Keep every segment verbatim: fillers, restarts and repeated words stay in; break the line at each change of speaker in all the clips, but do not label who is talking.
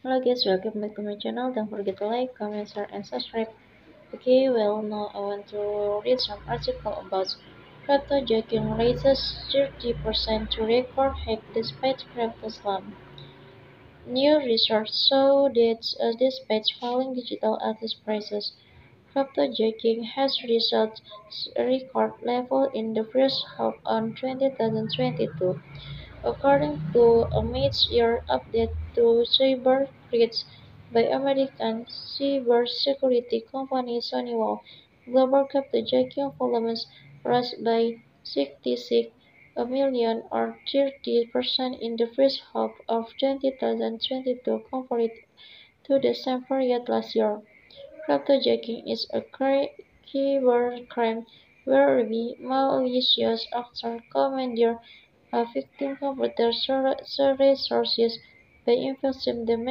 Hello guys, welcome back to my channel. Don't forget to like, comment, share, and subscribe. Okay, well now I want to read some article about cryptojacking raises thirty percent to record high despite crypto slump. New research shows that uh, despite falling digital asset prices, cryptojacking has reached a record level in the first half of twenty twenty-two. According to a mid-year update to cyberthreats by American cybersecurity company Honeywell, global cryptojacking volumes rose by sixty-six million or thirty percent in the first half of twenty twenty-two compared to the same period last year. Cryptojacking is a cybercrime whereby malicious actors commandeer a victim's computer resources by infecting the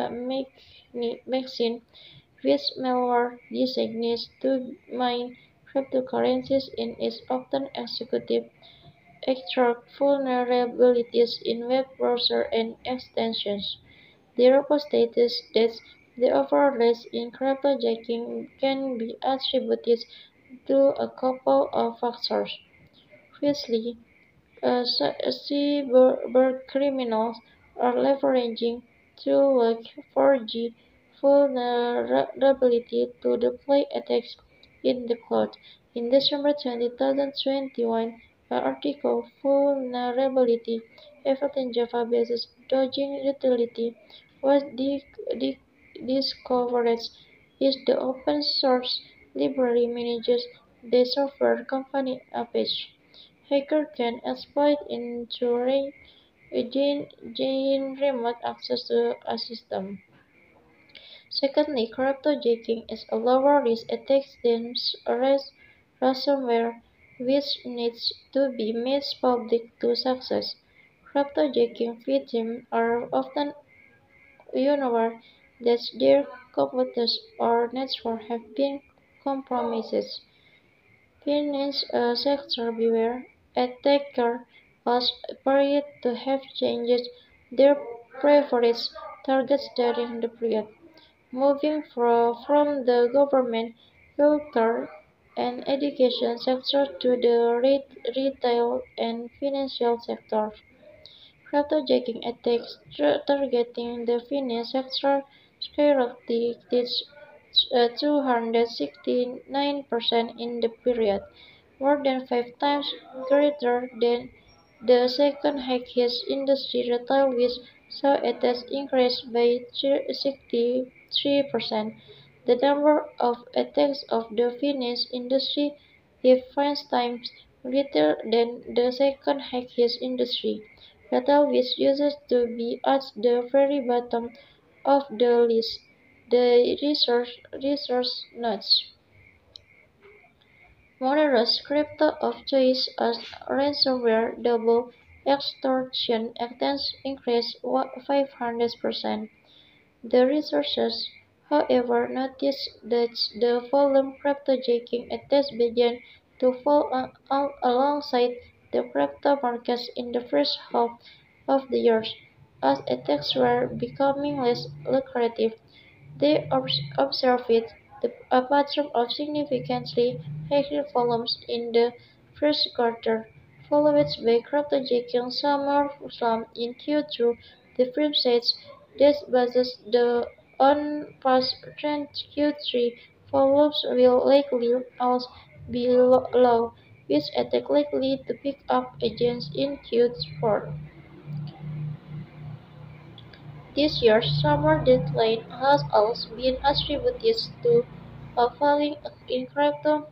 machine with malware designed to mine cryptocurrencies and is often executed extract vulnerabilities in web browser and extensions. The report states that the overall rise in cryptojacking can be attributed to a couple of factors. Firstly, uh, cybercriminals are leveraging tools like four G vulnerability to deploy attacks in the cloud. In December twenty twenty-one, an article vulnerability affecting Java-based Dodging utility was di- di- discovered is the open source library manages the software company Apache. Hacker can exploit ensuring gain, gain remote access to a system. Secondly, cryptojacking is a lower risk attack than ras- ransomware, which needs to be made public to success. Cryptojacking victims are often unaware that their computers or networks have been compromised. Finance uh, sector beware, attackers also appear to have changed their preferred targets during the period, moving fro- from the government, healthcare, and education sector to the re- retail and financial sector. Cryptojacking attacks tra- targeting the finance sector skyrocketed uh, two hundred sixty-nine percent in the period, more than five times greater than the second highest industry retail which saw attacks increase by sixty-three percent. The number of attacks of the finance industry is five times greater than the second highest industry retail which used to be at the very bottom of the list. The research, research notes. Monero's crypto of choice as ransomware double extortion attempts increased five hundred percent. The researchers, however, noticed that the volume cryptojacking attempts began to fall al- al- alongside the crypto markets in the first half of the year, as attacks were becoming less lucrative. They obs- observed the, a pattern of significantly higher volumes in the first quarter, followed by cryptojacking summer slump in Q two. The firm says this bases the on past trend Q three volumes will likely also be lo- low, with attack likely to pick up again in Q four. This year's summer decline has also been attributed to a falling in crypto,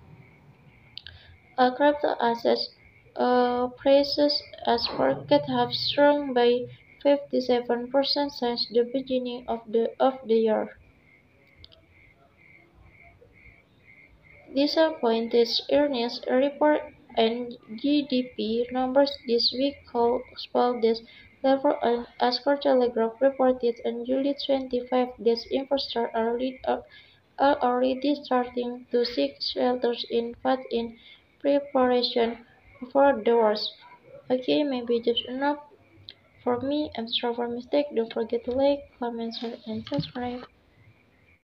uh, crypto assets uh, prices as markets have shrunk by fifty-seven percent since the beginning of the, of the year. Disappointed earnings report and G D P numbers this week could spell this level and as Courtelegraph reported on July twenty-fifth that investors are, already- are are already starting to seek shelters in fact in preparation for the worst. Okay, maybe that's enough For me, I'm sorry for mistake. Don't forget to like, comment, share, and subscribe.